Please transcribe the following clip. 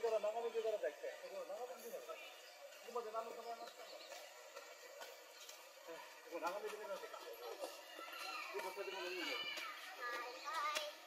から長見てからだっけ。ここ長見てから。ここまで何のためになったの。ここ長見てからだっけ。ここ建物いいよ。はいはい。